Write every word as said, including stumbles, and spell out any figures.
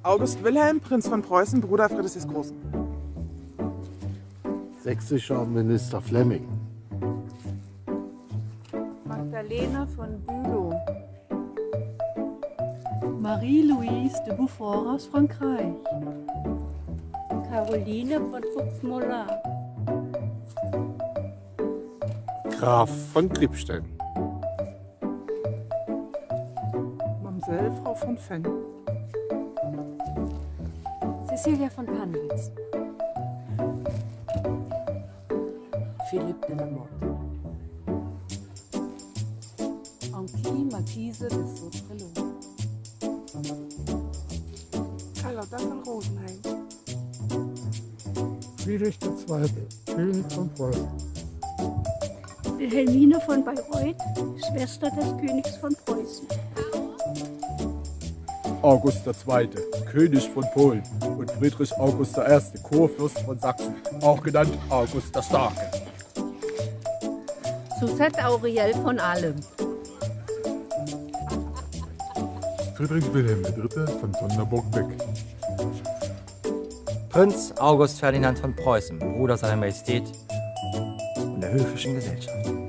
August Wilhelm, Prinz von Preußen, Bruder Friedrichs des Großen. Sächsischer Minister Flemming. Magdalena von Bülow. Marie-Louise de Beaufort aus Frankreich. Caroline von Fuchs-Mollard. Graf von Kriebstein. Mamsell Frau von Fenn. Cecilia von Pannwitz. Philippe de la Motte. Anquis Marquise de Sautrelot. Carlotta von Rosenheim. Friedrich der Zweite, König von Preußen. Wilhelmine von Bayreuth, Schwester des Königs von Preußen. August der Zweite, König von Polen und Friedrich August der Erste, Kurfürst von Sachsen, auch genannt August der Starke. Suzette Auriel von Allem. Friedrich Wilhelm der Dritte von Sonderburg-Beck. Prinz August Ferdinand von Preußen, Bruder seiner Majestät und der höfischen Gesellschaft.